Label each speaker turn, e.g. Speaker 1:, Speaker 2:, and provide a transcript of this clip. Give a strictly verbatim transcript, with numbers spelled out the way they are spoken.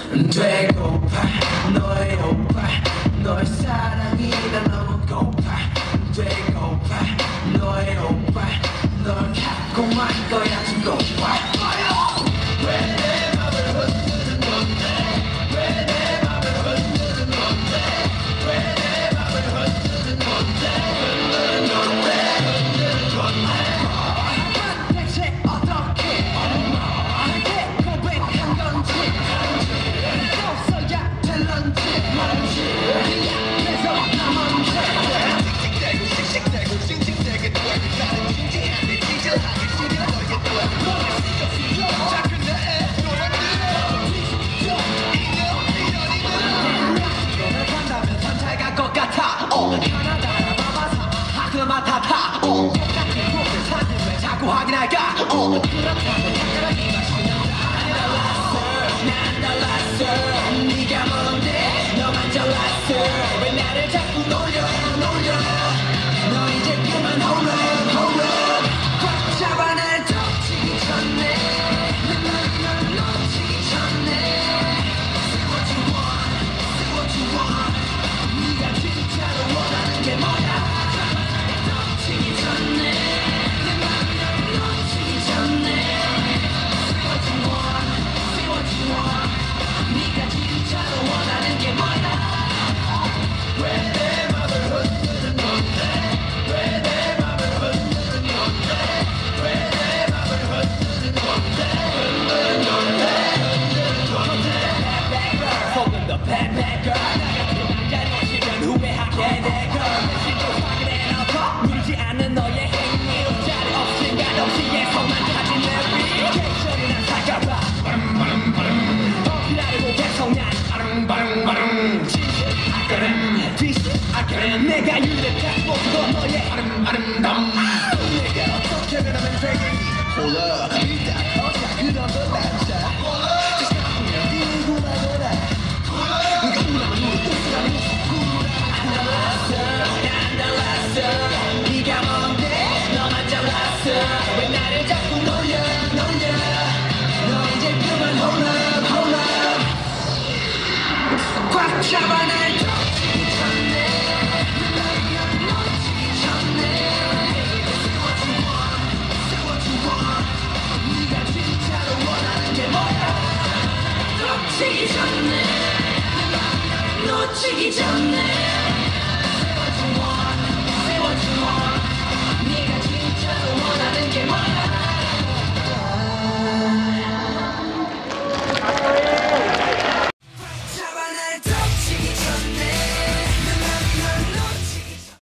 Speaker 1: 되고파 너의 오빠 너의 사랑이 난 너무 고파 되고파 너의 오빠 널 갖고 말 거야 두고파 왜 내 맘을 흔드는 건데 왜 내 맘을 흔드는 건데 왜 내 맘을 흔드는 건데 흔드는 건데 흔드는 건데 대체 어떻게 나한테 고백한 건지 없어야 될런지 네 앞에서 나 먼저 씩씩대고 씩씩대고 싱싱대게 돼 나는 진지한데 찌질하게 시리는 너의 돼 작은 내 노래들은 너를 간다면 천잘 갈 것 같아 어 하나다라 마마사 하그마타타 어 똑같은 곳을 찾는 왜 자꾸 확인할까 어 그렇다고 당연하기가 신난다 난 달랐어 네가 뭔데 너만 잘났어 왜 나를 자꾸 놀려 놀려 너 이제 그만 hold up hold up 꽉 잡아 날 덮치기 전에 내 맘을 널 놓치기 전에 Say what you want say what you want 네가 진짜로 원하는 게 뭐야 잡아 날 덮치기 전에 내 맘을 널 놓치기 전에 Say what you want say what you want 네가 진짜로 원하는 게 뭐야 왜 내 맘을 흔드는 건데 왜 내 맘을 흔드는 건데 왜 내 맘을 흔드는 건데 흔드는 건데 흔드는 건데 속은 더 bad bad girl 나 같은 남자를 놓치면 후회하게 돼 girl 내심 좀 확인해놓고 누르지 않는 너의 행위 옷자리 없이 맛없이 예성만 가진 내 위 텐션이 난 살까봐 어필하려고 계속 난 아릉바릉바릉 진실 아까름 뒤실 아까름 내가 유력한 모습도 너의 아름 아름다움 내가 어떻게 변하면 되겠니 몰라 일단 어디야 그런 건 남자 세상이면 이구나 너라 네가 우라면 우리 웃으라는 안 달랐어 안 달랐어 네가 뭔데 너만 잘났어 왜 나를 자꾸 놀려 놀려 너 이제 그만 hold up hold up 꽉 잡아 날 덮치기 전에 내 맘을 놓치기 전에 Say what you want say what you want 네가 진짜로 원하는 게 뭐야 덮치기 전에 내 맘을 놓치기 전에